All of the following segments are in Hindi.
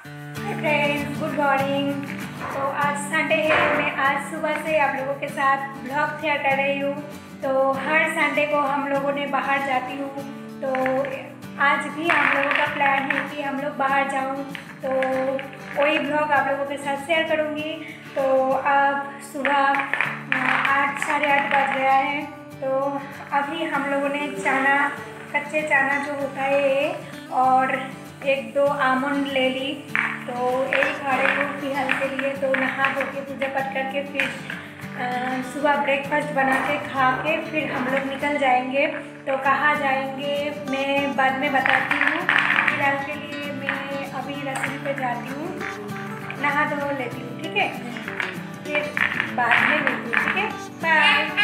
Hi friends, good morning. तो आज संडे है। मैं आज सुबह से आप लोगों के साथ ब्लॉग शेयर कर रही हूँ। तो हर संडे को हम लोगों ने बाहर जाती हूँ। तो आज भी हम लोगों का प्लान है कि हम लोग बाहर जाऊँ, तो वही ब्लॉग आप लोगों के साथ शेयर करूँगी। तो अब सुबह 8 साढ़े 8 बज गया है। तो अभी हम लोगों ने चाना, कच्चे चाना जो होता है, और 1-2 आमंड ले ली। तो यही खा रही हूँ फिलहाल के लिए। तो नहा धो के पूजा पाठ करके फिर सुबह ब्रेकफास्ट बना के खा के फिर हम लोग निकल जाएंगे। तो कहाँ जाएंगे मैं बाद में बताती हूँ। फिलहाल के लिए मैं अभी रसोई पे जाती हूँ, नहा धो लेती हूँ, ठीक है। फिर बाद में मिलती हूँ, ठीक है। बाय।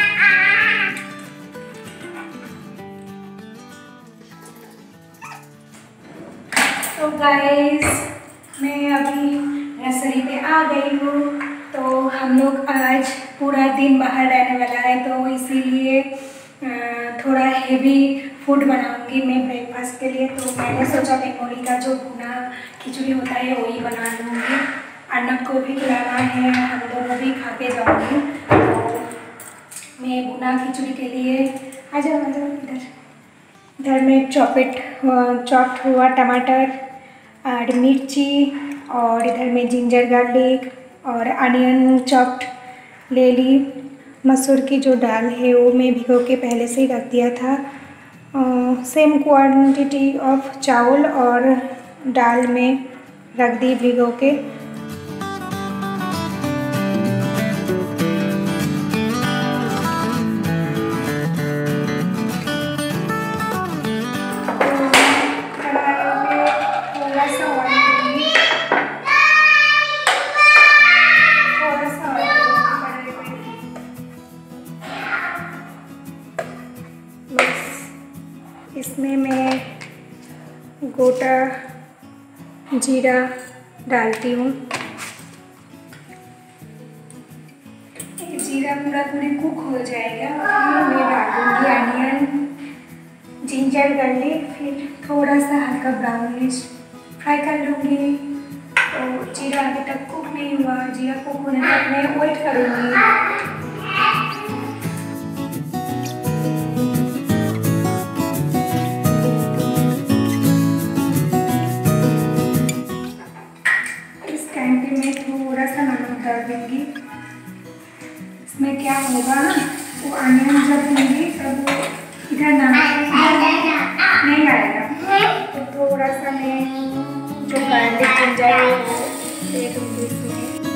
तो गाइस, मैं अभी रसोई पे आ गई हूँ। तो हम लोग आज पूरा दिन बाहर रहने वाला है, तो इसीलिए थोड़ा हेवी फूड बनाऊंगी मैं ब्रेकफास्ट के लिए। तो मैंने सोचा बेंगोली का जो भुना खिचड़ी होता है वही बना लूँगी। अर्नब को भी खिलाना है, हम दोनों भी खा के जाऊँगी। तो मैं भुना खिचड़ी के लिए आ जाओ इधर में चॉप्ड हुआ टमाटर और मिर्ची, और इधर में जिंजर गार्लिक और अनियन चॉप्ड ले ली। मसूर की जो दाल है वो मैं भिगो के पहले से ही रख दिया था। सेम क्वांटिटी ऑफ चावल और दाल में रख दी भिगो के। इसमें मैं गोटा जीरा डालती हूँ। जीरा पूरी कुक हो जाएगा, फिर मैं डालूँगी अनियन, जिंजर गार्लिक, फिर थोड़ा सा हल्का ब्राउनिश फ्राई कर लूँगी। तो जीरा अभी तक कुक नहीं हुआ, जीरा कुक होने तक मैं वेट करूँगी। थोड़ा सा नमक डाल दूँगी। इसमें क्या होगा ना, वो अनियन जब दूँगी तब वो इधर नमक नहीं आएगा। तो थोड़ा सा मैं जो गार्लिक जिंजर है वो दे दूँगी इसमें।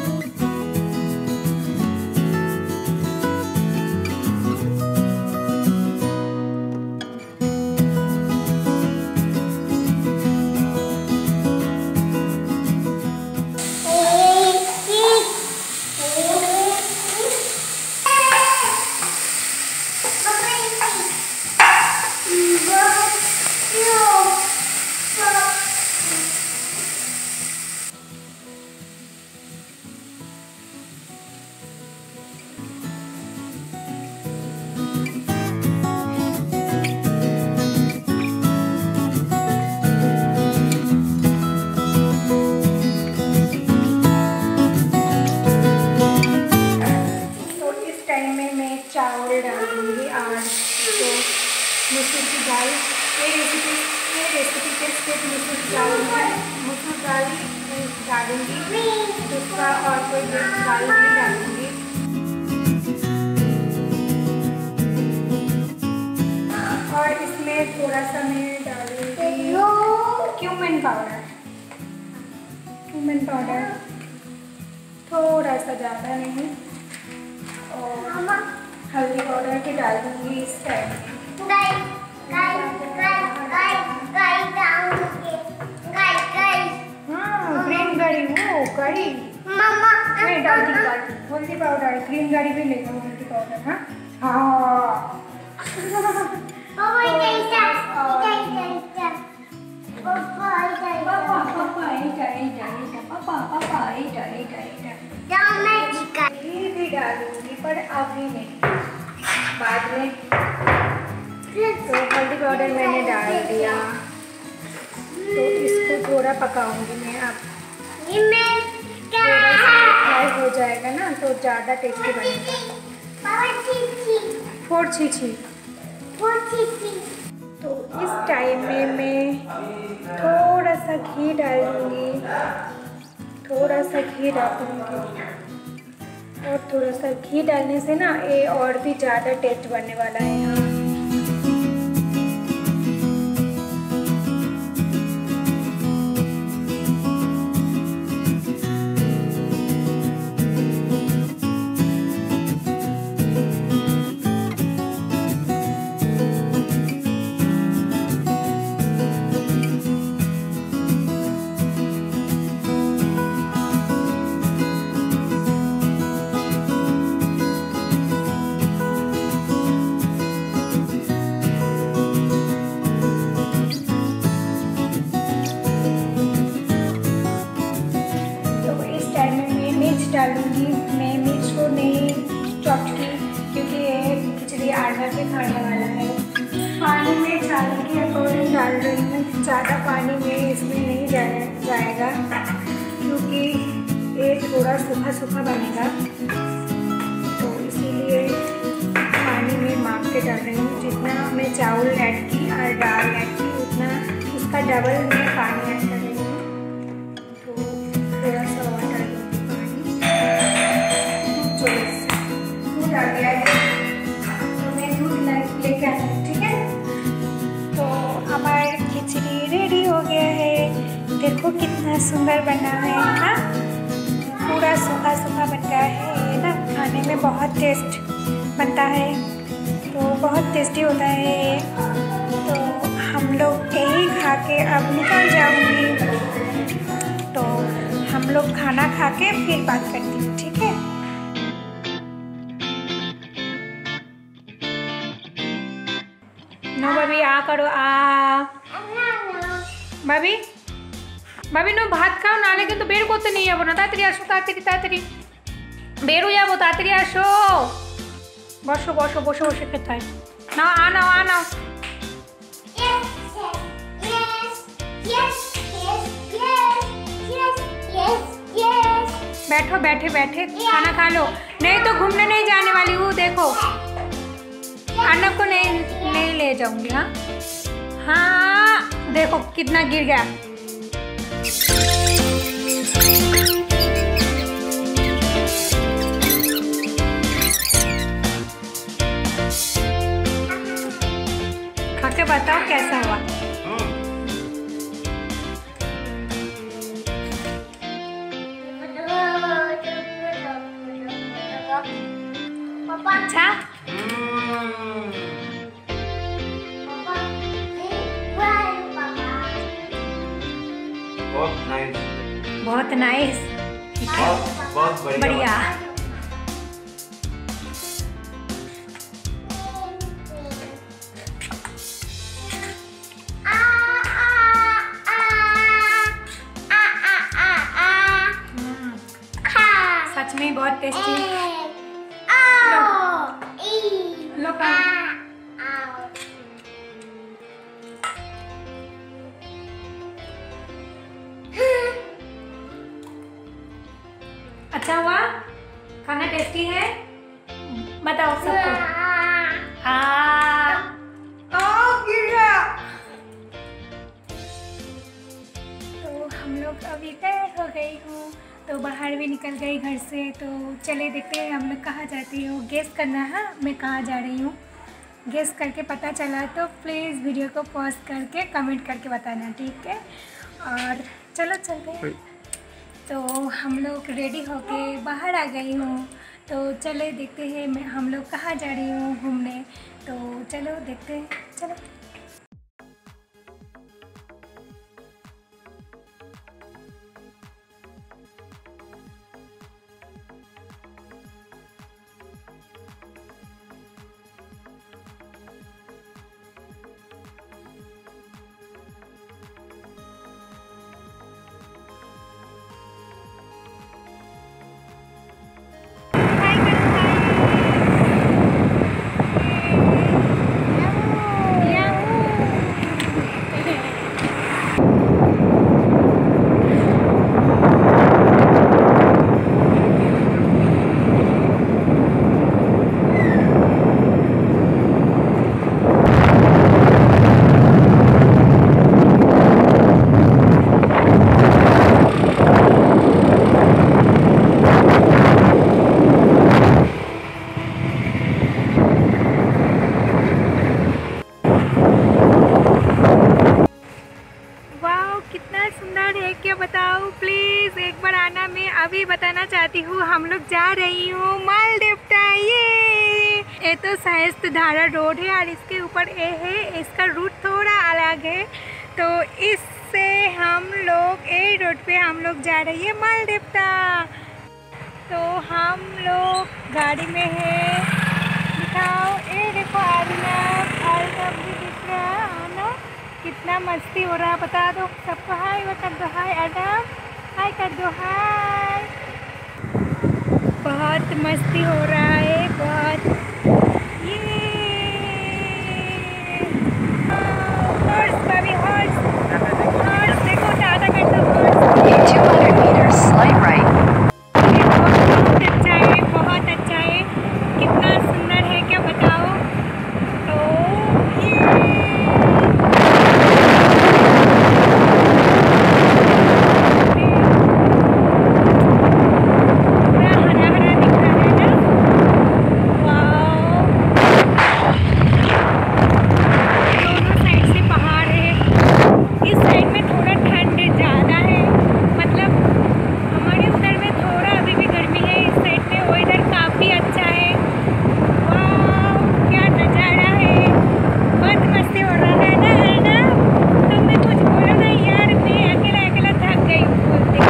चावल डालूँगी और जो मसूर की दाल, ये रेसिपी के स्टेप मसूर दाल डालूँगी, दूसरा और कोई दाल नहीं डालूँगी। और इसमें थोड़ा सा मैं डालूँगी क्यूमिन पाउडर, थोड़ा सा ज़्यादा नहीं, और हल्दी पाउडर के डाल दूँगी इस टाइम में। हाँ, ग्रीन करी, वो करी मैं डालती हल्दी पाउडर, ग्रीन करी भी लेगा हल्दी पाउडर। हाँ हाँ, भी डालूंगी पर अभी नहीं, बाद में। तो हल्दी पाउडर मैंने डाल दिया, तो इसको थोड़ा पकाऊंगी मैं अब। जाएगा ना तो ज़्यादा टेस्टी बनेगा। फोर छीछी। तो इस टाइम में मैं थोड़ा सा घी डालूँगी, थोड़ा सा घी डालूँगी, और थोड़ा सा घी डालने से ना ये और भी ज़्यादा टेस्ट बनने वाला है यहाँ। डालूंगी मैं मिर्च को नहीं चॉप की, क्योंकि ये खिचड़ी आधा के खाने वाला है। पानी में चावल के अकॉर्डिंग डाल रही हूँ, ज़्यादा पानी में इसमें नहीं जाएगा क्योंकि ये थोड़ा सूखा सूखा बनेगा, तो इसीलिए पानी में माप के डाल रही हूँ। जितना मैं चावल ऐड की और दाल ऐड की उतना उसका डबल मैं पानी ऐड कर रही हूँ। तो थोड़ा सा वाटर दूध आ गया है, तो मैं दूध लेके आई हूँ, ठीक है। तो हमारी खिचड़ी रेडी हो गया है। देखो कितना सुंदर बना है ना, पूरा सूखा सूखा बन गया है ये ना, खाने में बहुत टेस्ट बनता है, तो बहुत टेस्टी होता है ये। तो हम लोग यही खा के अब निकल जाऊंगी, तो हम लोग खाना खा के फिर बात करती हूँ, ठीक है। नो भाभी आ करो आ भाभी भाभी नो भात खाओ ना, लेकिन तो बेर को तो नहीं है ना, तातरी आसो तातरी बेरू যাবো तातरी आसो, বসো বসো বসে বসে খেতে হয় না, আনাও बैठो बैठे खाना खा लो, नहीं तो घूमने नहीं जाने वाली हूँ। देखो अर्नब को नहीं ले जाऊंगी। हाँ देखो कितना गिर गया। खा के बताओ कैसा हुआ। अच्छा बहुत नाइस, बहुत बढ़िया। सच में बहुत टेस्टी। लो अच्छा हुआ, खाना टेस्टी है, बताओ सबको। तो हम लोग अभी तैयार हो गई हूँ, तो बाहर भी निकल गई घर से। तो चले देखते हैं हम लोग कहाँ जाती हो, गेस करना है मैं कहाँ जा रही हूँ। गेस करके पता चला तो प्लीज़ वीडियो को पॉज करके कमेंट करके बताना, ठीक है। और चलो चलते हैं। तो हम लोग रेडी होके बाहर आ गई हूँ, तो चले देखते हैं मैं हम लोग कहाँ जा रही हूँ घूमने। तो चलो देखते हैं, चलो। प्लीज़ एक बार आना। मैं अभी बताना चाहती हूँ, हम लोग जा रही हूँ मालदेवता। ये तो शायद धारा रोड है और इसके ऊपर ये है, इसका रूट थोड़ा अलग है। तो इससे हम लोग ये रोड पे हम लोग जा रही है मालदेवता। तो हम लोग गाड़ी में है, दिखाओ ये देखो आर्नब भी दिख रहा है ना, कितना मस्ती हो रहा है। बता दो सबको हाय, वो कर दो हाय, आर्नब हाय कर दो हाय। बहुत मस्ती हो रहा है, बहुत। ये हॉर्स बेबी हॉर्स देखो, टाटा कर दो हॉर्स। 200 meters slight right. बहुत अच्छा है, कितना सुंदर है क्या बताओ। तो पूरा हरा हरा दिख रहा है ना, वाओ। दोनों साइड से पहाड़ है। इस साइड में थोड़ा ठंड ज़्यादा है, मतलब हमारे उधर में थोड़ा अभी भी गर्मी है इस साइड में, वो इधर काफ़ी अच्छा है। वाह क्या नज़ारा है, बहुत मस्ती हो रहा है ना। तो मैं कुछ बोलो ना यार, मैं अकेला अकेला थक गई हूँ बोलते।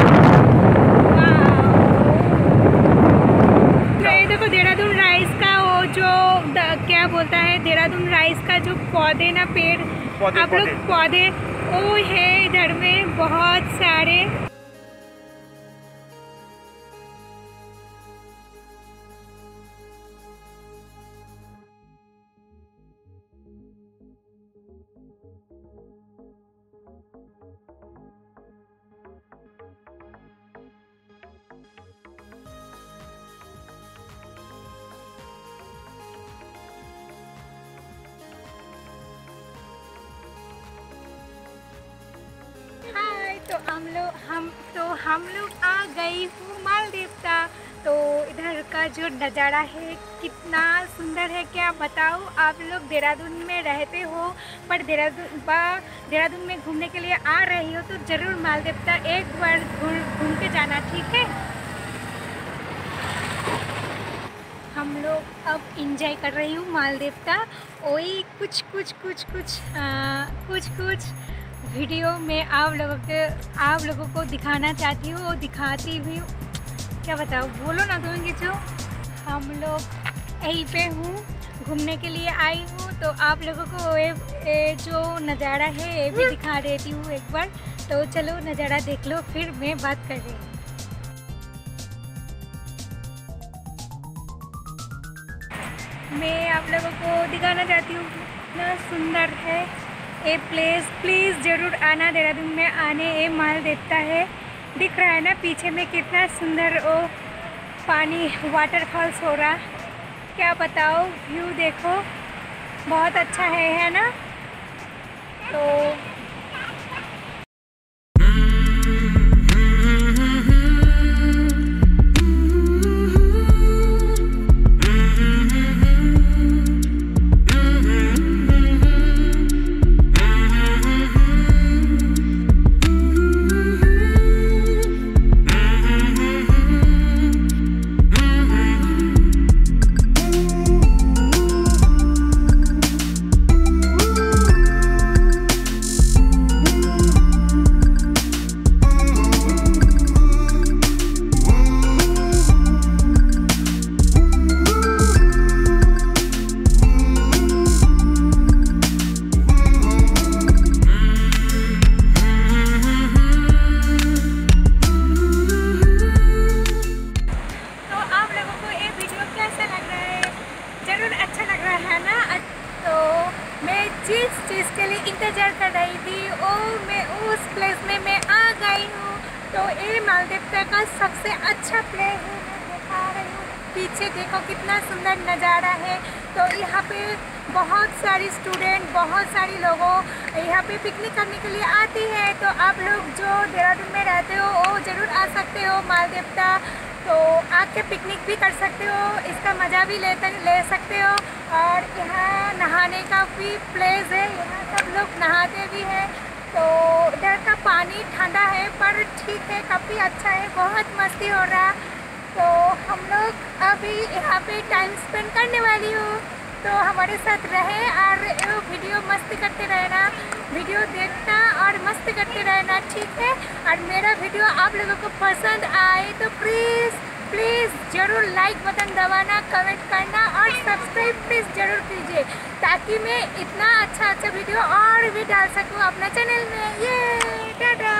वाह ये देखो देहरादून राइस का वो जो क्या बोलता है, देहरादून राइस का जो पौधे ना, पेड़ आप लोग पौधे वो है इधर में बहुत सारे। हाय, तो हम लोग आ गई हूँ मालदेवता। तो इधर का जो नज़ारा है कितना सुंदर है क्या बताओ। आप लोग देहरादून में रहते हो पर देहरादून में घूमने के लिए आ रही हो तो ज़रूर मालदेवता एक बार घूम के जाना, ठीक है। हम लोग अब इंजॉय कर रही हूँ मालदेवता। वही कुछ वीडियो में आप लोगों को दिखाना चाहती हूँ, वो दिखाती भी हूँ। क्या बताओ, बोलो ना तुम किसी। हम लोग यहीं पे हूँ, घूमने के लिए आई हूँ, तो आप लोगों को ये जो नज़ारा है ये भी दिखा देती हूँ एक बार। तो चलो नज़ारा देख लो, फिर मैं बात कर रही हूँ। मैं आप लोगों को दिखाना चाहती हूँ कितना सुंदर है ये प्लेस। प्लीज़ ज़रूर आना देहरादून में। आने ये मालदेवता है, दिख रहा है ना पीछे में कितना सुंदर वो पानी वाटरफॉल्स हो रहा। क्या बताओ, व्यू देखो बहुत अच्छा है ना। तो जिस चीज़ के लिए इंतज़ार कर रही थी मैं उस प्लेस में मैं आ गई हूँ। तो ये मालदेवता का सबसे अच्छा प्लेस है, मैं दिखा रही हूँ। पीछे देखो कितना सुंदर नज़ारा है। तो यहाँ पे बहुत सारी स्टूडेंट, बहुत सारी लोगों यहाँ पे पिकनिक करने के लिए आती है। तो आप लोग जो देहरादून में रहते हो वो ज़रूर आ सकते हो मालदेवता। तो आके पिकनिक भी कर सकते हो, इसका मज़ा भी ले सकते हो। और यहाँ नहाने का भी प्लेस है, यहाँ सब लोग नहाते भी हैं। तो इधर का पानी ठंडा है पर ठीक है, काफ़ी अच्छा है, बहुत मस्ती हो रहा। तो हम लोग अभी यहाँ पे टाइम स्पेंड करने वाली हूँ, तो हमारे साथ रहे और वीडियो मस्ती करते रहना, वीडियो देखना और मस्ती करते रहना, ठीक है। और मेरा वीडियो आप लोगों को पसंद आए तो प्लीज़ ज़रूर लाइक बटन दबाना, कमेंट करना और सब्सक्राइब प्लीज़ ज़रूर कीजिए, ताकि मैं इतना अच्छा वीडियो और भी डाल सकूँ अपना चैनल में। ये टाटा।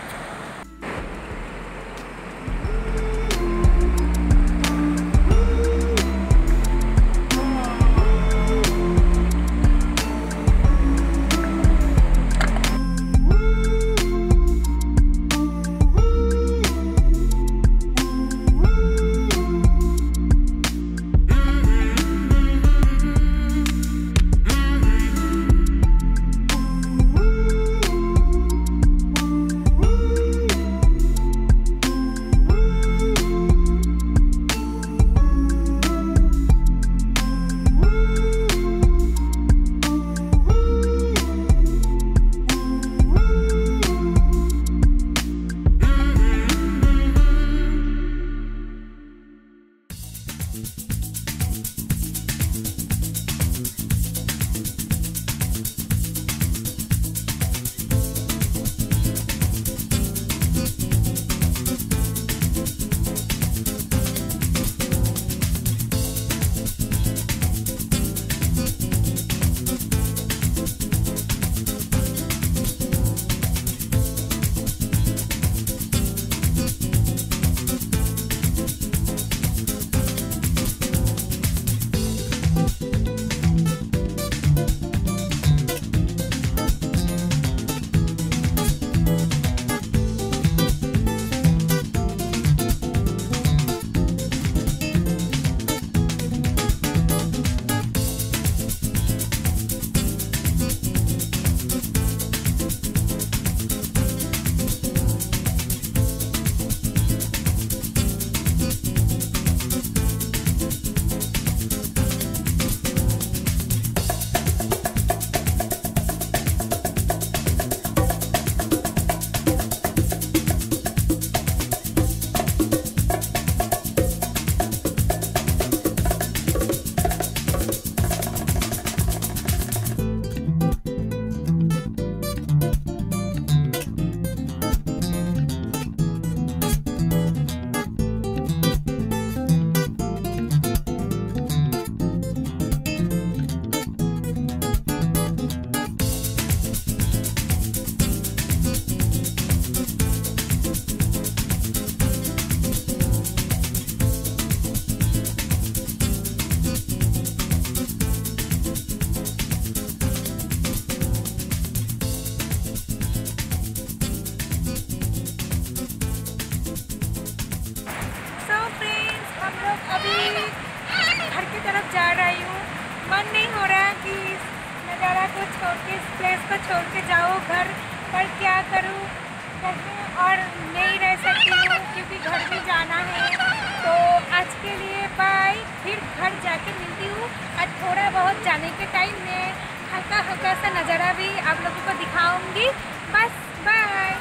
मन नहीं हो रहा कि इस नज़ारा को छोड़ के, इस प्लेस को छोड़ के जाओ घर, पर क्या करूँ, घर में और नहीं रह सकती हूँ क्योंकि घर भी जाना है। तो आज के लिए बाय, फिर घर जाके मिलती हूँ। आज थोड़ा बहुत जाने के टाइम में हल्का सा नज़ारा भी आप लोगों को दिखाऊंगी। बस बाय।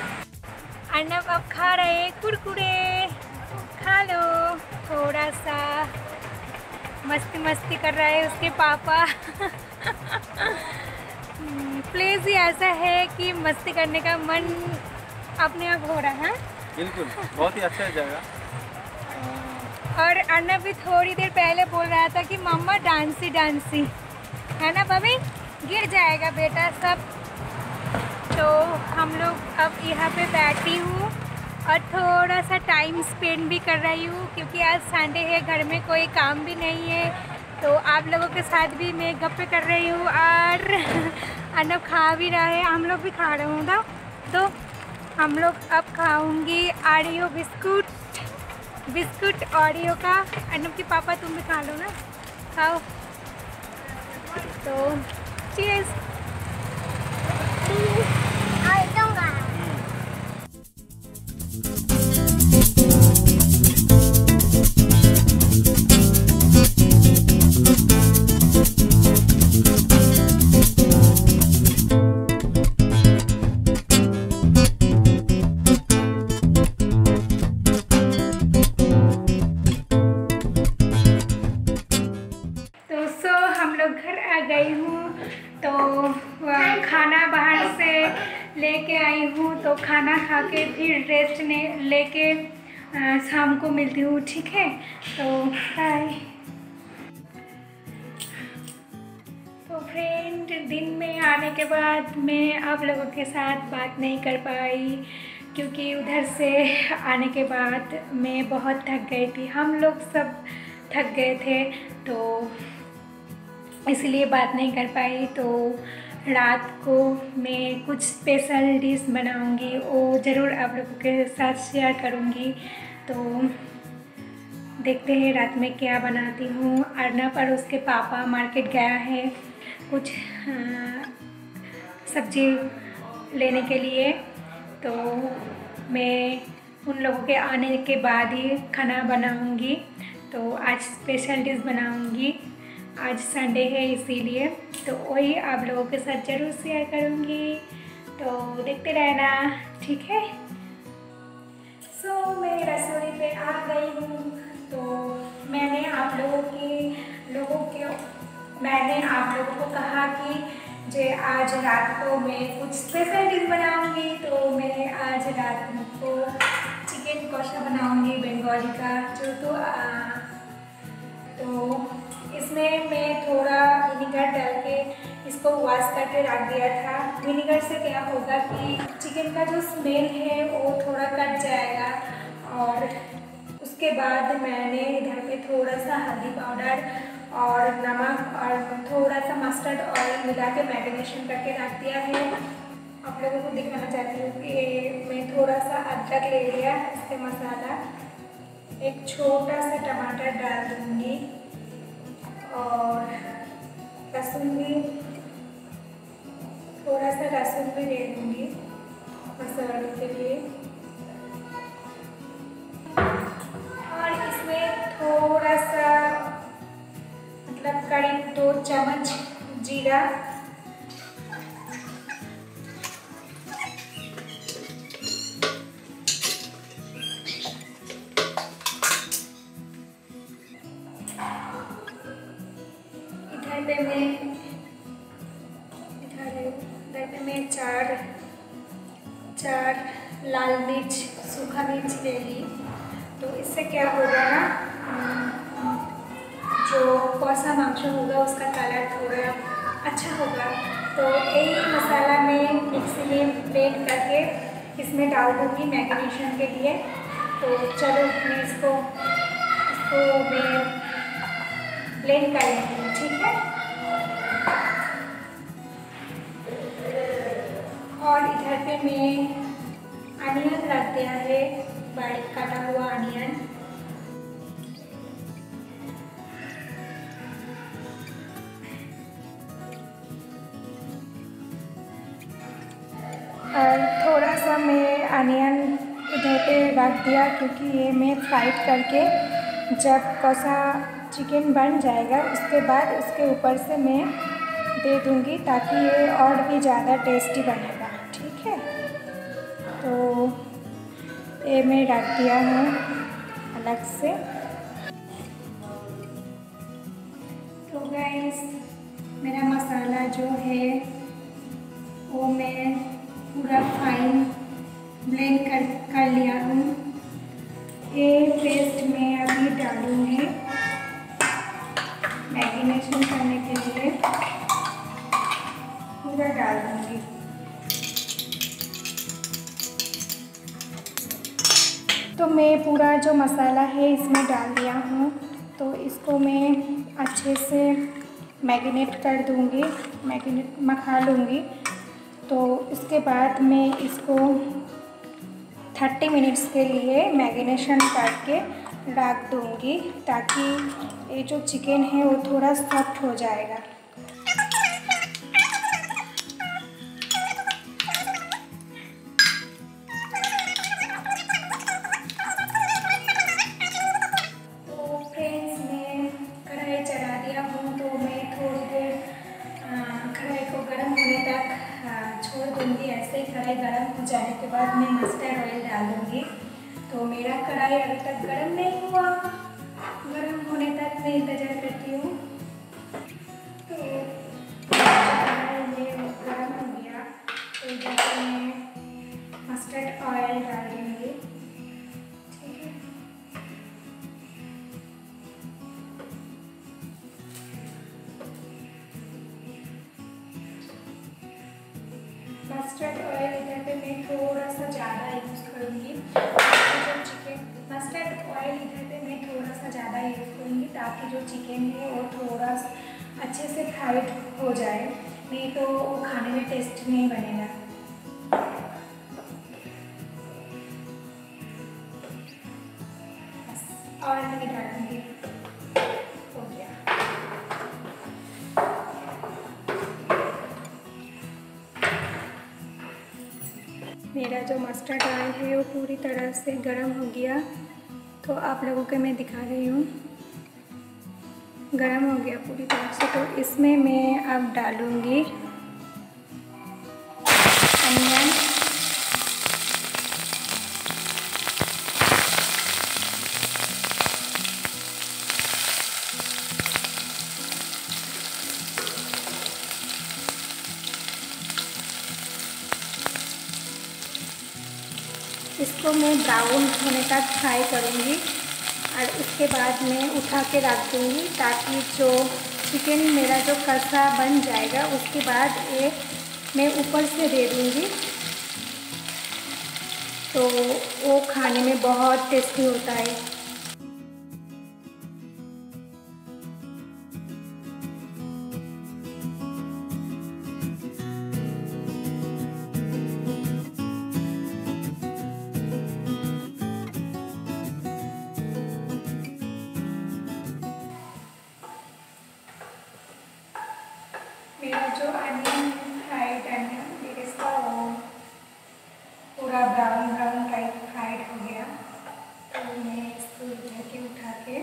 अर्नब अब खा रहे कुरकुरे, खा लो थोड़ा सा। मस्ती कर रहा है उसके पापा। प्लेस ही ऐसा है कि मस्ती करने का मन अपने आप हो रहा है। बिल्कुल, बहुत ही अच्छा जगह। और अर्नब भी थोड़ी देर पहले बोल रहा था कि मम्मा डांसी है ना बबी, गिर जाएगा बेटा सब। तो हम लोग अब यहाँ पे बैठी हूँ और थोड़ा सा टाइम स्पेंड भी कर रही हूँ क्योंकि आज संडे है, घर में कोई काम भी नहीं है। तो आप लोगों के साथ भी मैं गप्पे कर रही हूँ और अर्नब खा भी रहा है, हम लोग भी खा रहे हूँ ना। तो हम लोग अब खाऊंगी ऑरियो बिस्कुट ऑरियो का। अर्नब के पापा तुम भी खा लो ना, खाओ। तो चीयर्स। तो खाना खा के फिर रेस्ट लेके शाम को मिलती हूँ, ठीक है? तो बाय। तो फ्रेंड, दिन में आने के बाद मैं आप लोगों के साथ बात नहीं कर पाई क्योंकि उधर से आने के बाद मैं बहुत थक गई थी। हम लोग सब थक गए थे, तो इसलिए बात नहीं कर पाई। तो रात को मैं कुछ स्पेशल डिश बनाऊंगी, वो ज़रूर आप लोगों के साथ शेयर करूंगी। तो देखते हैं रात में क्या बनाती हूँ। अर्नब और उसके पापा मार्केट गया है कुछ सब्जी लेने के लिए, तो मैं उन लोगों के आने के बाद ही खाना बनाऊंगी। तो आज स्पेशल डिश बनाऊंगी, आज संडे है इसीलिए, तो वही आप लोगों के साथ ज़रूर शेयर करूंगी। तो देखते रहना, ठीक है? सो मैं रसोई पे आ गई हूँ। तो मैंने आप लोगों को कहा कि आज रात को मैं कुछ स्पेशल डिश बनाऊंगी। तो मैं आज रात को चिकन कोसा बनाऊंगी, बंगाली का जो। तो इसमें मैं थोड़ा विनीगर डाल के इसको वॉश करके रख दिया था। विनीगर से क्या होगा कि चिकन का जो स्मेल है वो थोड़ा कट जाएगा। और उसके बाद मैंने इधर पे थोड़ा सा हल्दी पाउडर और नमक और थोड़ा सा मस्टर्ड ऑयल मिला के मैरिनेशन करके रख दिया है। आप लोगों को दिखाना चाहती हूँ कि मैं थोड़ा सा अदरक ले लिया, इसके मसाला, एक छोटा सा टमाटर डाल दूँगी और लहसुन भी, थोड़ा सा लहसुन भी ले लूँगी मसाले के लिए। और इसमें थोड़ा सा मतलब करीब 2 चम्मच जीरा, इधर पे मैं चार लाल मिर्च, सूखा मिर्च ले ली। तो इससे क्या होगा ना, जो कोसा मांस होगा उसका कलर थोड़ा अच्छा होगा। तो यही मसाला मैं मिक्सी में ब्लेंड करके इसमें डाल दूँगी मैरिनेशन के लिए। तो चलो मैं इसको मैं ब्लेंड कर लेती हूँ, ठीक है? और इधर पे मैं अनियन रख दिया है, बारीक काटा हुआ अनियन। और थोड़ा सा मैं अनियन इधर पे रख दिया क्योंकि ये मैं फ्राइड करके जब कोसा चिकन बन जाएगा उसके बाद उसके ऊपर से मैं दे दूँगी ताकि ये और भी ज़्यादा टेस्टी बनेगा, ठीक है? तो ये मैं रख दिया हूँ अलग से। तो गाइस, मेरा मसाला जो है वो मैं पूरा फाइन ब्लेंड कर लिया हूँ। ये पेस्ट मैं अभी डालूँगी मैरिनेशन करने के लिए, पूरा डाल दूँगी। तो मैं पूरा जो मसाला है इसमें डाल दिया हूँ। तो इसको मैं अच्छे से मैरिनेट कर दूँगी, मखा लूँगी। तो इसके बाद मैं इसको 30 मिनट्स के लिए मैरिनेशन करके रख दूँगी ताकि ये जो चिकन है वो थोड़ा सॉफ्ट हो जाएगा। तो फ्रेंड्स, मैं कढ़ाई चढ़ा दिया हूँ। तो मैं थोड़ी देर कढ़ाई को गर्म होने तक छोड़ दूँगी। ऐसे ही कढ़ाई गर्म हो जाने के बाद मैं मस्टर्ड ऑयल डाल दूँगी। तो मेरा कढ़ाई अभी तक गर्म नहीं हुआ, गर्म होने तक मैं इंतज़ार करती हूँ। तो कढ़ाई में गर्म हो गया तो जैसे मैं मस्टर्ड ऑयल डाल देंगे। ठीक है, मस्टर्ड ऑयल इधर पे मैं थोड़ा सा ज़्यादा यूज़ करूँगी। जो चिकन मस्टर्ड ऑयल इधर पे मैं थोड़ा सा ज़्यादा यूज़ करूँगी ताकि जो चिकन है वो थोड़ा अच्छे से फ्राइड हो जाए, नहीं तो वो खाने में टेस्ट नहीं बनेगा। बस ऑयल नहीं डालूँगी, हो गया। मेरा जो मस्टर्ड ऑयल है वो पूरी तरह से गर्म हो गया, तो आप लोगों को मैं दिखा रही हूँ। गर्म हो गया पूरी तरह से, तो इसमें मैं अब डालूँगी अनियन। इसको मैं ब्राउन होने तक फ्राई करूँगी और उसके बाद मैं उठा के रख दूँगी, ताकि जो चिकन मेरा जो कसा बन जाएगा उसके बाद ये मैं ऊपर से दे दूँगी, तो वो खाने में बहुत टेस्टी होता है। मेरा जो अनियन फ्राइड अनियन इसका वो पूरा ब्राउन ब्राउन टाइप फ्राइड हो गया, तो मैं इसको इधर के उठा के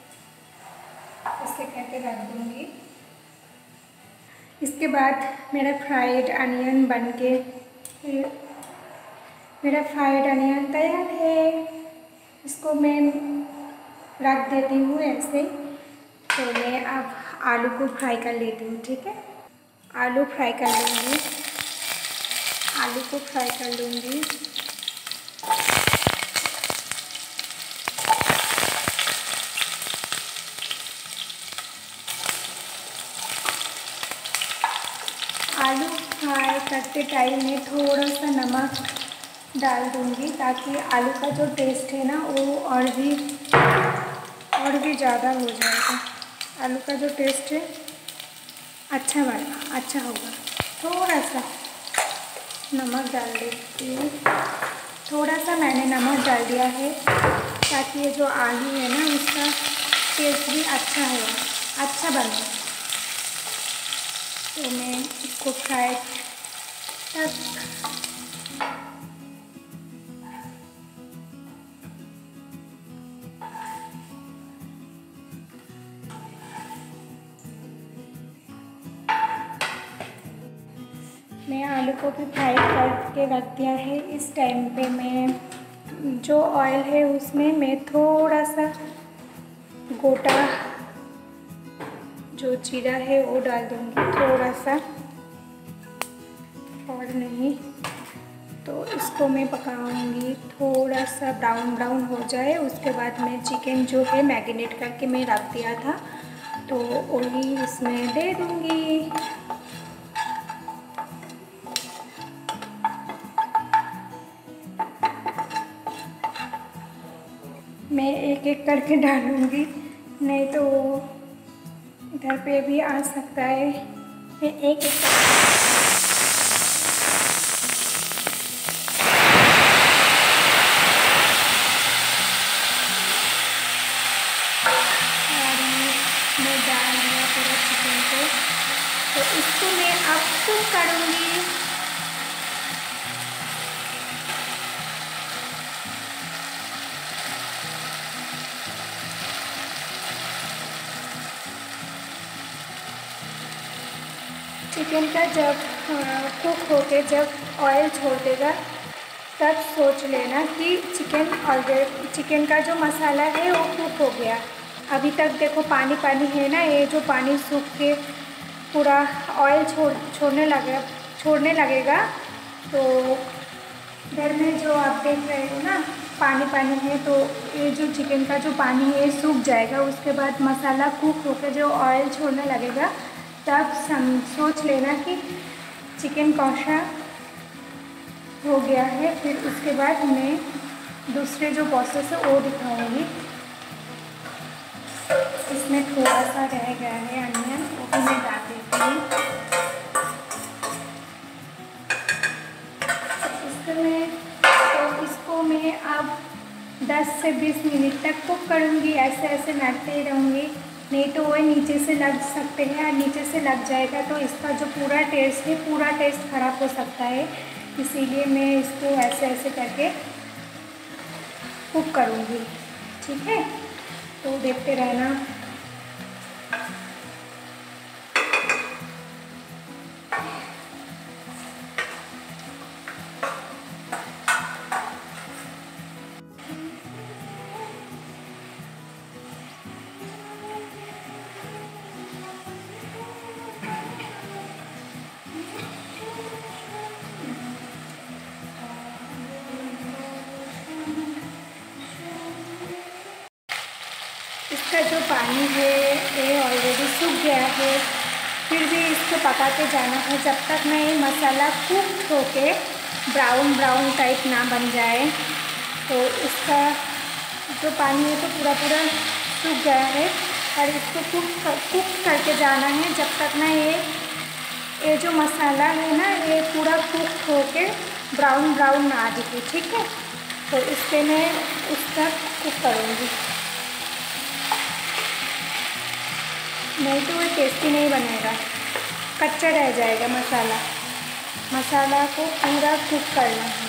इसके करके रख दूँगी। इसके बाद मेरा फ्राइड अनियन बन के मेरा फ्राइड अनियन तैयार है। इसको मैं रख देती हूँ ऐसे। तो मैं अब आलू को फ्राई कर लेती हूँ। ठीक है, आलू फ्राई कर लूँगी, आलू को फ्राई कर लूँगी। आलू फ्राई करते टाइम में थोड़ा सा नमक डाल दूँगी, ताकि आलू का जो टेस्ट है ना वो और भी ज़्यादा हो जाएगा। आलू का जो टेस्ट है अच्छा होगा। थोड़ा सा नमक डाल देती हूँ, थोड़ा सा मैंने नमक डाल दिया है, ताकि ये जो आलू है ना उसका टेस्ट भी अच्छा बने। तो मैं इसको फ्राई तक मैं आलू को भी फ्राई करके रख दिया है। इस टाइम पे मैं जो ऑयल है उसमें मैं थोड़ा सा गोटा जो जीरा है वो डाल दूँगी, थोड़ा सा और नहीं। तो इसको मैं पकाऊंगी, थोड़ा सा ब्राउन ब्राउन हो जाए। उसके बाद मैं चिकन जो है मैरिनेट करके मैं रख दिया था, तो वही इसमें दे दूँगी। मैं एक एक करके डालूँगी, नहीं तो इधर पे भी आ सकता है। मैं एक एक मैं डाल दिया पूरा चिकन को, तो इसको मैं अब कुक करूँगी। चिकन का जब कुक होके जब ऑयल छोड़ देगा, तब सोच लेना कि चिकन का जो मसाला है वो कुक हो गया। अभी तक देखो पानी पानी है ना, ये जो पानी सूख के पूरा ऑयल छोड़ने लगेगा, तो इधर में जो आप देख रहे हो ना पानी पानी है, तो ये जो चिकन का जो पानी है सूख जाएगा। उसके बाद मसाला कुक होकर जो ऑयल छोड़ने लगेगा, तब सोच लेना कि चिकन कौशा हो गया है। फिर उसके बाद मैं दूसरे जो प्रोसेस है वो दिखाऊंगी। इसमें थोड़ा सा रह गया है अनियन, वो भी मैं डाल देती हूँ। इसको मैं अब 10 से 20 मिनट तक कुक करूँगी। ऐसे ऐसे नाड़ते ही रहूँगी, नहीं तो वो नीचे से लग सकते हैं, और नीचे से लग जाएगा तो इसका जो पूरा टेस्ट है, पूरा टेस्ट ख़राब हो सकता है। इसीलिए मैं इसको ऐसे ऐसे करके कुक करूँगी। ठीक है, तो देखते रहना। इसका जो पानी है ये ऑलरेडी सूख गया है, फिर भी इसको पकाते जाना है जब तक ना ये मसाला कुक होके ब्राउन ब्राउन टाइप ना बन जाए। तो इसका जो पानी है तो पूरा पूरा सूख गया है, और इसको कुक करके जाना है जब तक ना ये जो मसाला है ना ये पूरा कुक होके ब्राउन ब्राउन ना आ दिखे। ठीक है, तो इसके मैं उसका कुक करूँगी, नहीं तो वो टेस्टी नहीं बनेगा, कच्चा रह जाएगा मसाला। मसाला को पूरा कुक करना है।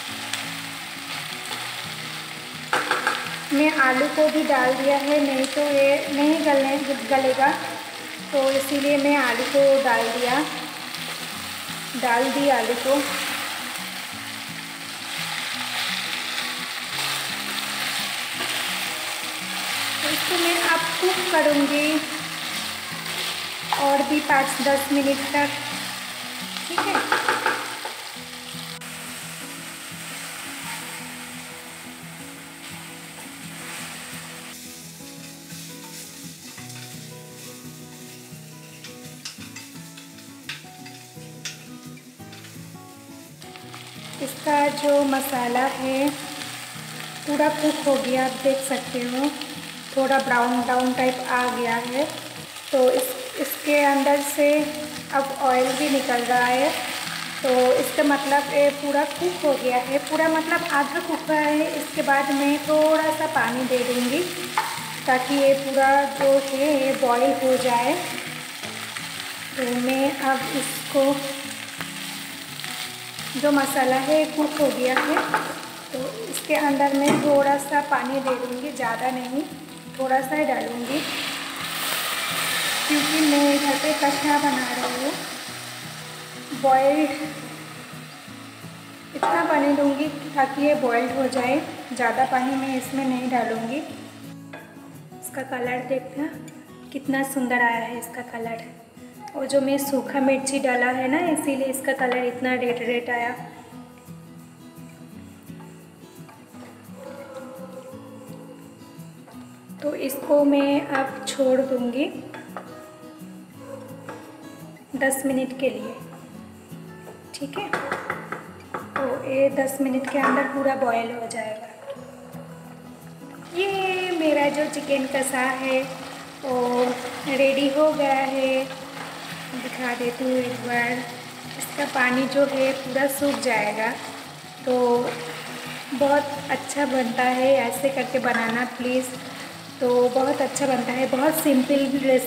मैं आलू को भी डाल दिया है, नहीं तो ये नहीं गलेगा, तो इसीलिए मैं आलू को डाल दी आलू को। तो इसको मैं अब कुक करूँगी और भी 5-10 मिनट तक। ठीक है, इसका जो मसाला है पूरा कुक हो गया, आप देख सकते हो थोड़ा ब्राउन ब्राउन टाइप आ गया है। तो इसके अंदर से अब ऑयल भी निकल रहा है, तो इसका मतलब ये पूरा कुक हो गया है, पूरा मतलब आधा कुक हुआ है। इसके बाद मैं थोड़ा सा पानी दे दूँगी ताकि ये पूरा जो है ये बॉईल हो जाए। तो मैं अब इसको जो मसाला है कुक हो गया है, तो इसके अंदर मैं थोड़ा सा पानी दे दूँगी, ज़्यादा नहीं, थोड़ा सा ही डालूँगी, क्योंकि मैं घर पे कच्चा बना रही हूँ। बॉइल्ड इतना पानी दूँगी ताकि ये बॉइल्ड हो जाए, ज़्यादा पानी मैं इसमें नहीं डालूँगी। इसका कलर देखना कितना सुंदर आया है इसका कलर। और जो मैं सूखा मिर्ची डाला है ना, इसीलिए इसका कलर इतना रेड आया। तो इसको मैं अब छोड़ दूँगी 10 मिनट के लिए। ठीक है, तो ये 10 मिनट के अंदर पूरा बॉयल हो जाएगा। ये मेरा जो चिकन कसा है वो रेडी हो गया है, दिखा देती हूँ एक बार। इसका पानी जो है पूरा सूख जाएगा, तो बहुत अच्छा बनता है। ऐसे करके बनाना प्लीज़, तो बहुत अच्छा बनता है। बहुत सिंपल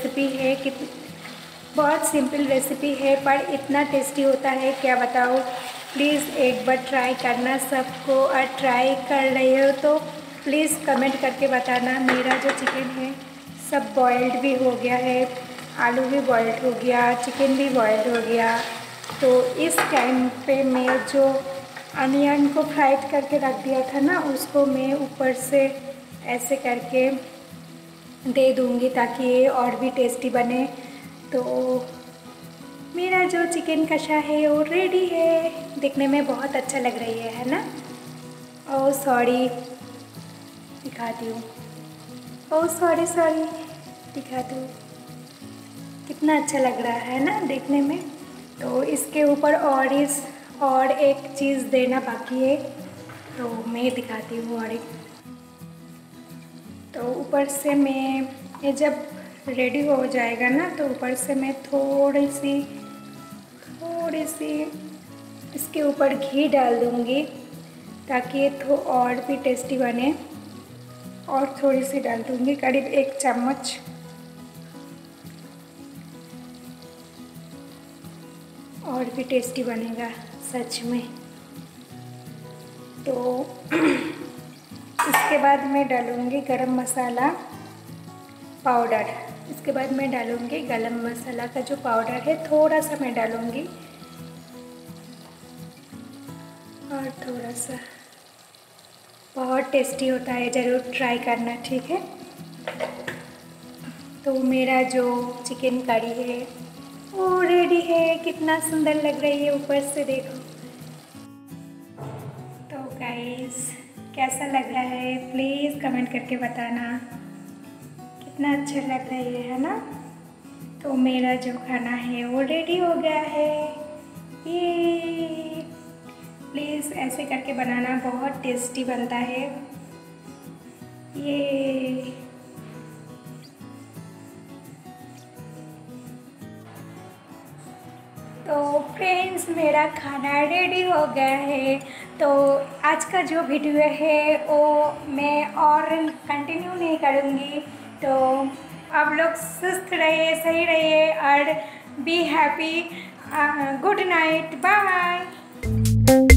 रेसिपी है पर इतना टेस्टी होता है क्या बताऊँ। प्लीज़ एक बार ट्राई करना सबको, और ट्राई कर रही हो तो प्लीज़ कमेंट करके बताना। मेरा जो चिकन है सब बॉइल्ड भी हो गया है, आलू भी बॉइल्ड हो गया, चिकन भी बॉइल्ड हो गया। तो इस टाइम पे मैं जो अनियन को फ्राई करके रख दिया था ना, उसको मैं ऊपर से ऐसे करके दे दूँगी ताकि ये और भी टेस्टी बने। तो मेरा जो चिकन कषा है वो रेडी है। दिखने में बहुत अच्छा लग रही है ना। ओह सॉरी, दिखाती हूँ। ओह सॉरी सॉरी, दिखाती हूँ। कितना अच्छा लग रहा है ना देखने में। तो इसके ऊपर और एक चीज़ देना बाकी है, तो मैं दिखाती हूँ। और एक तो ऊपर से मैं ये जब रेडी हो जाएगा ना, तो ऊपर से मैं थोड़ी सी इसके ऊपर घी डाल दूँगी, ताकि ये और भी टेस्टी बने। और थोड़ी सी डाल दूँगी, करीब 1 चम्मच। और भी टेस्टी बनेगा सच में। तो इसके बाद मैं डालूँगी गरम मसाला पाउडर। इसके बाद मैं डालूँगी गरम मसाला का जो पाउडर है, थोड़ा सा मैं डालूँगी। और थोड़ा सा, बहुत टेस्टी होता है, ज़रूर ट्राई करना, ठीक है। तो मेरा जो चिकन करी है वो रेडी है। कितना सुंदर लग रही है ऊपर से, देखो। तो गाइस, कैसा लग रहा है प्लीज़ कमेंट करके बताना। कितना अच्छा लग रहा है ना। तो मेरा जो खाना है वो रेडी हो गया है। ये प्लीज़ ऐसे करके बनाना, बहुत टेस्टी बनता है ये। तो फ्रेंड्स, मेरा खाना रेडी हो गया है। तो आज का जो वीडियो है वो मैं और कंटिन्यू नहीं करूँगी। तो आप लोग सुस्त रहिए, सही रहिए और be happy. Good night, bye.